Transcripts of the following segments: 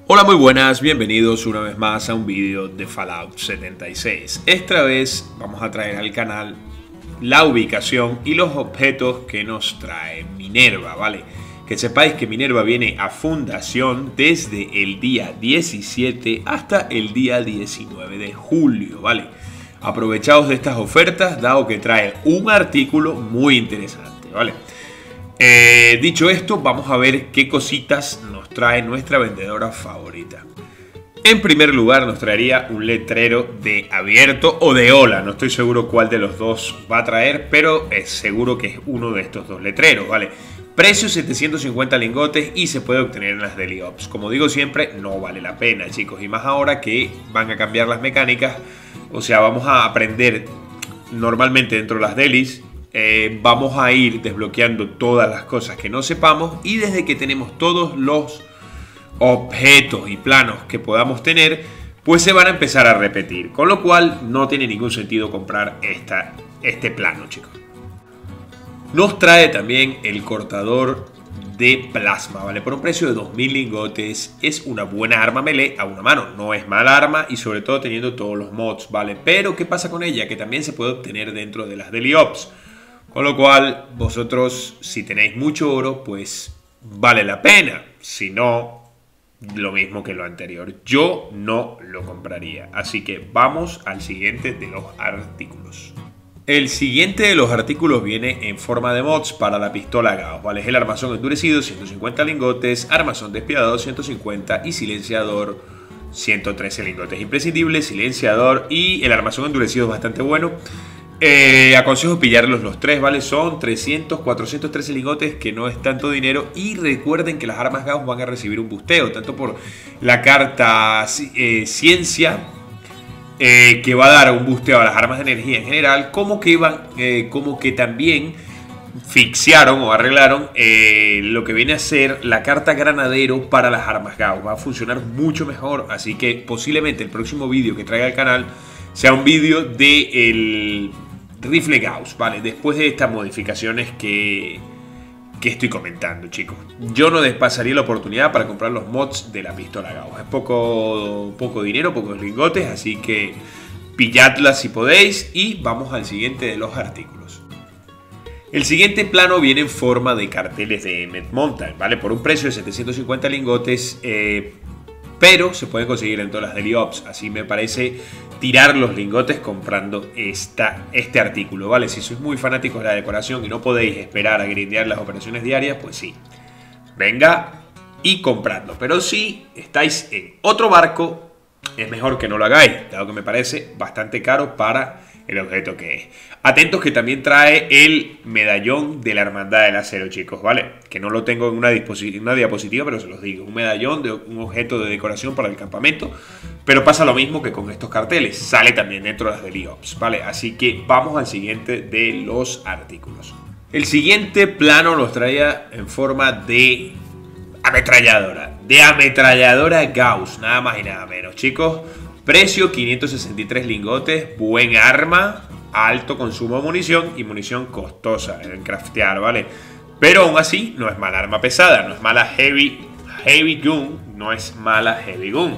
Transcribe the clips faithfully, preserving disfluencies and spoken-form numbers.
Hola, muy buenas, bienvenidos una vez más a un vídeo de Fallout setenta y seis. Esta vez vamos a traer al canal la ubicación y los objetos que nos trae Minerva, ¿vale? Que sepáis que Minerva viene a fundación desde el día diecisiete hasta el día diecinueve de julio, ¿vale? Aprovechaos de estas ofertas, dado que trae un artículo muy interesante, ¿vale? Eh, dicho esto, vamos a ver qué cositas nos trae nuestra vendedora favorita. En primer lugar, nos traería un letrero de abierto o de hola. No estoy seguro cuál de los dos va a traer, pero es seguro que es uno de estos dos letreros, ¿vale? Precio setecientos cincuenta lingotes y se puede obtener en las Daily Ops. Como digo siempre, no vale la pena, chicos. Y más ahora que van a cambiar las mecánicas. O sea, vamos a aprender normalmente dentro de las dailies. Eh, vamos a ir desbloqueando todas las cosas que no sepamos, y desde que tenemos todos los objetos y planos que podamos tener, pues se van a empezar a repetir, con lo cual no tiene ningún sentido comprar esta, este plano, chicos. Nos trae también el cortador de plasma, ¿vale? Por un precio de dos mil lingotes. Es una buena arma melee a una mano, no es mala arma, y sobre todo teniendo todos los mods, ¿vale? Pero ¿qué pasa con ella? Que también se puede obtener dentro de las Daily Ops. Con lo cual, vosotros, si tenéis mucho oro, pues vale la pena. Si no, lo mismo que lo anterior. Yo no lo compraría. Así que vamos al siguiente de los artículos. El siguiente de los artículos viene en forma de mods para la pistola Gauss, ¿vale? Es el armazón endurecido, ciento cincuenta lingotes, armazón despiadado, ciento cincuenta, y silenciador, ciento trece lingotes. Imprescindible, silenciador, y el armazón endurecido es bastante bueno. Eh, aconsejo pillarlos los tres, ¿vale? Son trescientos, cuatrocientos trece lingotes, que no es tanto dinero. Y recuerden que las armas Gauss van a recibir un busteo, tanto por la carta eh, ciencia, eh, que va a dar un busteo a las armas de energía en general, como que, van, eh, como que también fixearon o arreglaron eh, lo que viene a ser la carta granadero para las armas Gauss. Va a funcionar mucho mejor, así que posiblemente el próximo vídeo que traiga al canal sea un vídeo del rifle Gauss, ¿vale? Después de estas modificaciones que, que estoy comentando, chicos. Yo no despasaría la oportunidad para comprar los mods de la pistola Gauss. Es poco, poco dinero, pocos lingotes, así que pilladla si podéis. Y vamos al siguiente de los artículos. El siguiente plano viene en forma de carteles de Emmett Mountain, ¿vale? Por un precio de setecientos cincuenta lingotes, eh, pero se pueden conseguir en todas las Daily Ops. Así me parece tirar los lingotes comprando esta, este artículo, ¿vale? Si sois muy fanáticos de la decoración y no podéis esperar a grindear las operaciones diarias, pues sí, venga y compradlo. Pero si estáis en otro barco, es mejor que no lo hagáis, dado que me parece bastante caro para el objeto que es. Atentos que también trae el medallón de la Hermandad del Acero, chicos, ¿vale? Que no lo tengo en una, una diapositiva, pero se los digo. Un medallón de un objeto de decoración para el campamento. Pero pasa lo mismo que con estos carteles. Sale también dentro de las Daily Ops, ¿vale? Así que vamos al siguiente de los artículos. El siguiente plano nos traía en forma de ametralladora. De ametralladora Gauss, nada más y nada menos, chicos. Precio quinientos sesenta y tres lingotes, buen arma, alto consumo de munición y munición costosa en craftear, ¿vale? Pero aún así no es mala arma pesada, no es mala heavy, heavy gun, no es mala heavy gun.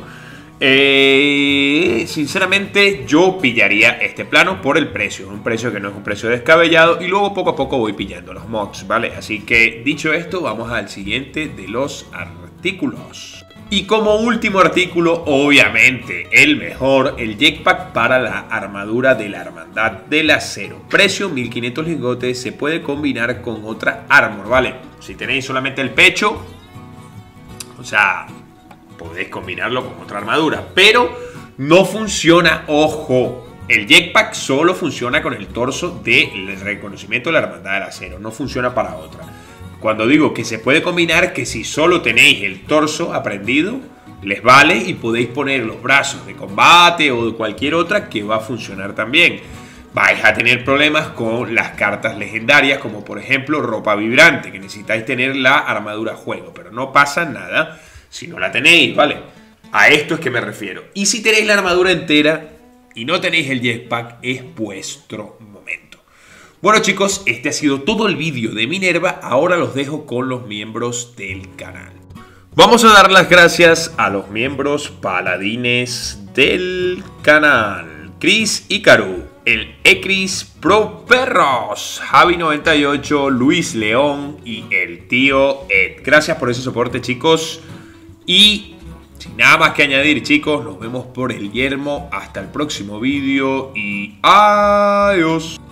Eh, sinceramente yo pillaría este plano por el precio, un precio que no es un precio descabellado, y luego poco a poco voy pillando los mods, ¿vale? Así que dicho esto, vamos al siguiente de los artículos. Y como último artículo, obviamente el mejor, el jetpack para la armadura de la Hermandad del Acero. Precio mil quinientos lingotes, se puede combinar con otra armor, ¿vale? Si tenéis solamente el pecho, o sea, podéis combinarlo con otra armadura, pero no funciona, ojo, el jetpack solo funciona con el torso del reconocimiento de la Hermandad del Acero, no funciona para otra. Cuando digo que se puede combinar, que si solo tenéis el torso aprendido, les vale, y podéis poner los brazos de combate o de cualquier otra que va a funcionar también. Vais a tener problemas con las cartas legendarias, como por ejemplo ropa vibrante, que necesitáis tener la armadura a juego, pero no pasa nada si no la tenéis, ¿vale? A esto es que me refiero. Y si tenéis la armadura entera y no tenéis el jetpack, es vuestro momento. Bueno, chicos, este ha sido todo el vídeo de Minerva. Ahora los dejo con los miembros del canal. Vamos a dar las gracias a los miembros paladines del canal. Chris Icaru, el Ecris Pro Perros, Javi noventa y ocho, Luis León y el tío Ed. Gracias por ese soporte, chicos. Y sin nada más que añadir, chicos, nos vemos por el yermo. Hasta el próximo vídeo y adiós.